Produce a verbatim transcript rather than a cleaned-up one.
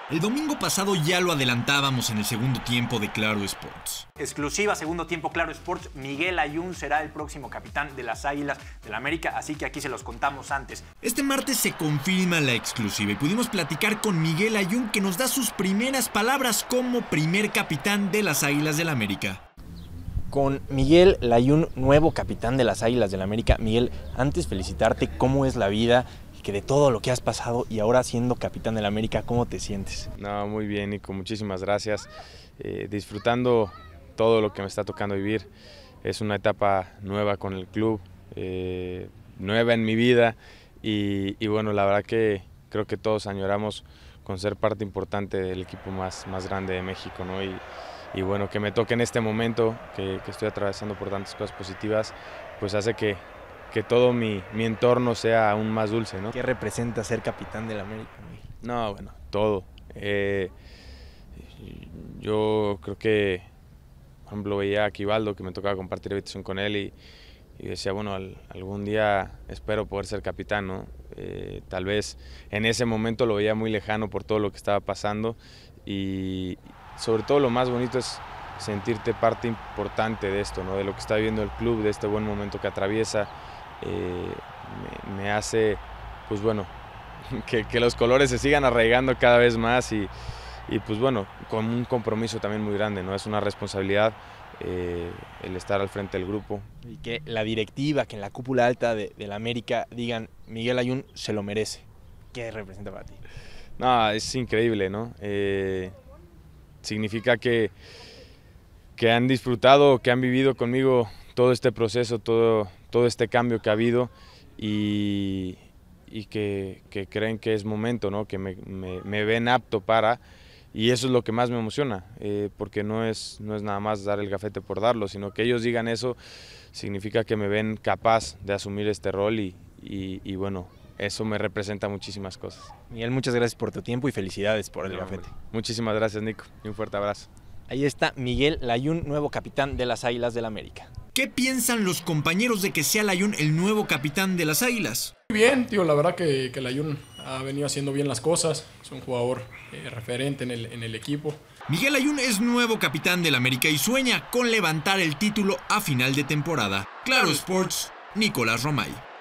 El domingo pasado ya lo adelantábamos en el segundo tiempo de Claro Sports. Exclusiva, segundo tiempo Claro Sports. Miguel Layún será el próximo capitán de las Águilas del la América, así que aquí se los contamos antes. Este martes se confirma la exclusiva y pudimos platicar con Miguel Layún, que nos da sus primeras palabras como primer capitán de las Águilas del la América. Con Miguel Layún, nuevo capitán de las Águilas del la América. Miguel, antes felicitarte, ¿cómo es la vida? Que de todo lo que has pasado y ahora siendo capitán de la América, ¿cómo te sientes? No, muy bien, Nico, muchísimas gracias. Eh, disfrutando todo lo que me está tocando vivir. Es una etapa nueva con el club, eh, nueva en mi vida y, y bueno, la verdad que creo que todos añoramos con ser parte importante del equipo más, más grande de México, ¿no? Y, y bueno, que me toque en este momento, que, que estoy atravesando por tantas cosas positivas, pues hace que que todo mi, mi entorno sea aún más dulce, ¿no? ¿Qué representa ser capitán de la América? No, bueno, todo. Eh, yo creo que, por ejemplo, veía a Aquivaldo, que me tocaba compartir habitación con él y, y decía, bueno, al, algún día espero poder ser capitán, ¿no? Eh, tal vez en ese momento lo veía muy lejano por todo lo que estaba pasando y sobre todo lo más bonito es sentirte parte importante de esto, ¿no? De lo que está viviendo el club, de este buen momento que atraviesa. Eh, me, me hace, pues bueno, que, que los colores se sigan arraigando cada vez más y, y pues bueno, con un compromiso también muy grande, ¿no? Es una responsabilidad eh, el estar al frente del grupo. Y que la directiva, que en la cúpula alta de, de la América digan, Miguel Layún se lo merece. ¿Qué representa para ti? No, es increíble, ¿no? Eh, significa que, que han disfrutado, que han vivido conmigo todo este proceso, todo, todo este cambio que ha habido y, y que, que creen que es momento, ¿no? Que me, me, me ven apto para, y eso es lo que más me emociona, eh, porque no es, no es nada más dar el gafete por darlo, sino que ellos digan eso significa que me ven capaz de asumir este rol y, y, y bueno, eso me representa muchísimas cosas. Miguel, muchas gracias por tu tiempo y felicidades por el no, gafete. Muchísimas gracias, Nico, y un fuerte abrazo. Ahí está Miguel Layún, nuevo capitán de las Águilas del la América. ¿Qué piensan los compañeros de que sea Layún el nuevo capitán de las Águilas? Muy bien, tío, la verdad que, que Layún ha venido haciendo bien las cosas, es un jugador eh, referente en el, en el equipo. Miguel Layún es nuevo capitán del América y sueña con levantar el título a final de temporada. Claro Sports, Nicolás Romay.